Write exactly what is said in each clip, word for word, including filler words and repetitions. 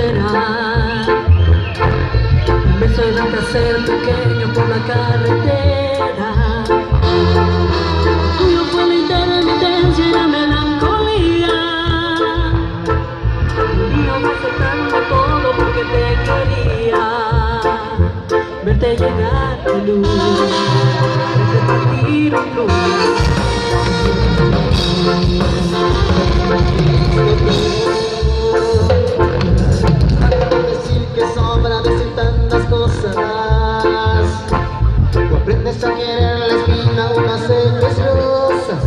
esperar. Un beso de un placer pequeño por la carretera. Tuyo fue la intermitencia y la melancolía. Y yo me aceptando todo porque te quería. Verte llegar de luz, verte partir un blues. Decir que sobra decir tantas cosas. Tú aprendes a querer la espina, unas secas rosas.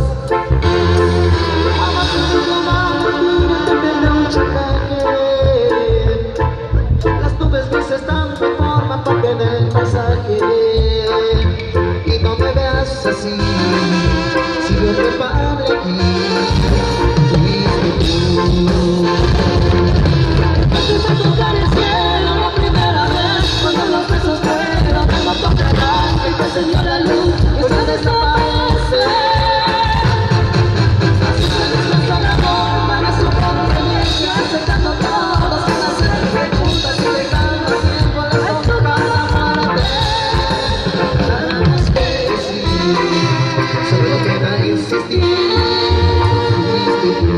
Amas tu mano, te pierde un chocaje. Las nubes grises están de forma parte del paisaje. Y no me veas así, si yo te padre aquí. Tocar el cielo la primera vez, cuando los besos fueron de motor de arranque y te encendió la luz y se desaparece. Así se desplaza el amor para su conveniencia, aceptando todo sin hacer preguntas y dejando el tiempo la sombra para amarte. Nada más que decir, solo queda insistir. Fuiste tú.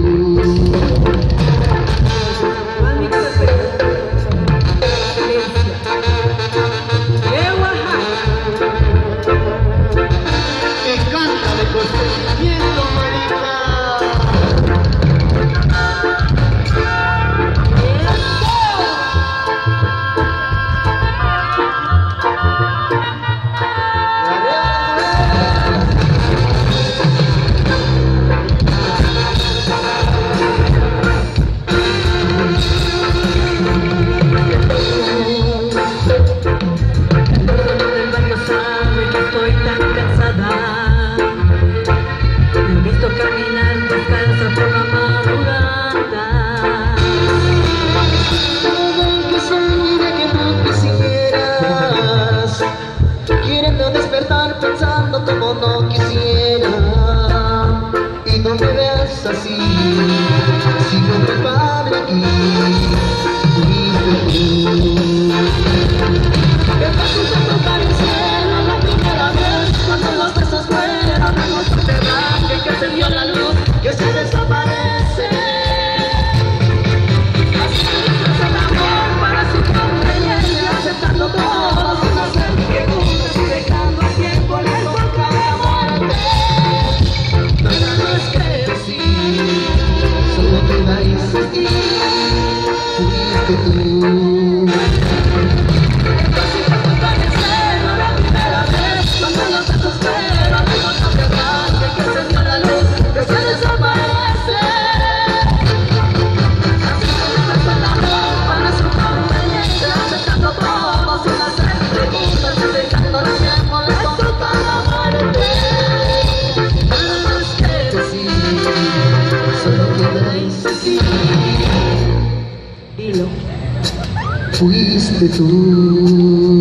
Caminar descalza por la madrugada. Todo que soñé que tú quisieras, queriendo despertar pensando como no quisiera. Y no me veas así, sigo culpable aquí. Fuiste tú. Que te puse a tocar el cielo la primera vez, cuando los besos fueron de motor de arranque y que se dio la luz que se desaparece. Así se desplaza el amor para su conveniencia, aceptando todo sin hacer preguntas y dejando el tiempo en la boca de muerte. Nada más que decir, Solo queda insistir. Fuiste tú. Fuiste tú.